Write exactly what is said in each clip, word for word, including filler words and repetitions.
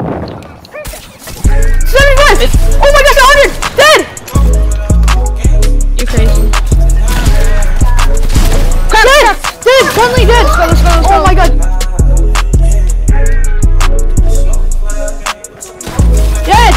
seventy-five! Oh my gosh, one hundred! Dead! You're crazy. Crap, dead! Dead! Suddenly dead! Let's go, let's go, let's go. Oh my god. Dead!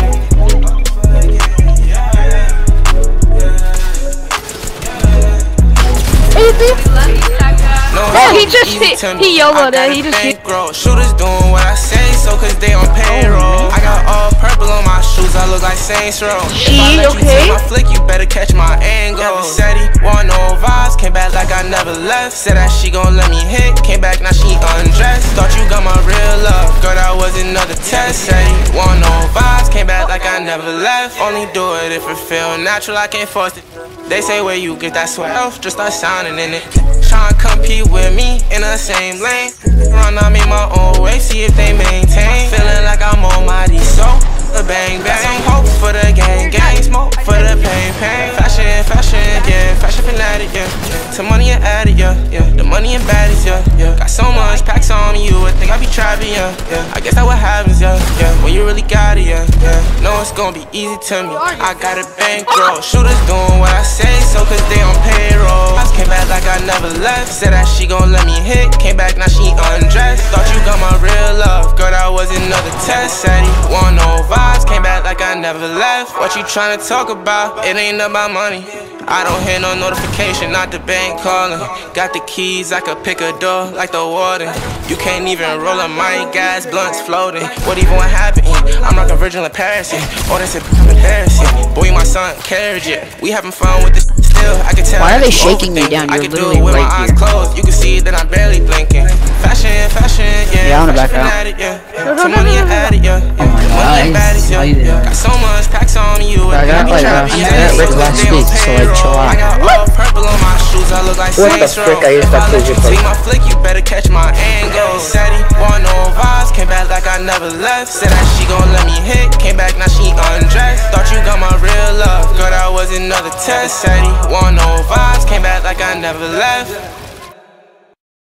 Oh, he just he, he YOLO'd it. He just hit. Shooters doing what I say, so cause they on payroll. I got all purple on my shoes, I look like Saints Row. If I let you take my flick, you better catch my angle. Never said he want no vibes, came back like I never left. Said that she gon' let me hit, came back now she undressed. Thought you got my real love, girl that was another test. Said he want no vibes, came back like I never left. Only do it if it feel natural, I can't force it. They say where you get that swell, just start sounding in it. Tryna compete with me in the same lane. Run, I make my own way, see if they maintain. Feeling like I'm on my D, so the bang bang. Some hopes for the gang, gang smoke for the pain, pain. Fashion, fashion, yeah, fashion fanatic, yeah. To money and addict, yeah, yeah. The money and baddies, yeah, yeah. Got so much packs on me, you would think I be trapping, yeah, yeah. I guess that's what happens, yeah, yeah. When you really got it, yeah, yeah. Know it's gonna be easy to me. I got a bankroll, shooters doing what I say, so cause they on payroll. I came back like I never left, said that she gon' let me hit. Came back, now she undressed. Thought you got my real love, girl, that was another test. Said he want no vibes, came back like I never left. What you tryna talk about? It ain't about money. I don't hear no notification, not the bank calling. Got the keys, I could pick a door like the warden. You can't even roll a mine, gas, blunts floating. What even what happened? I'm like a virgin in Paris, yeah. Oh, that's embarrassing. Boy, my son carried it. We having fun with this still, I can tell. Why are they shaking me down? You're literally right here. Closed. You can see that I'm barely blinking. Fashion, fashion, yeah. Yeah, on the back out. Yeah. To money and addict, yeah. Oh my god, he's sliding. Got so much packs on you. I got like that. I got Rick last week, so like chill out. What? Purple on my shoes, I look like What the frick? I used to play you. Take my flick, you better catch my angle. Said he want no vibes, came back like I never left. Said that she gon' let me hit, came back now she undressed. Thought you got my real love, girl that was another test. Said he want no vibes, came back like I never left.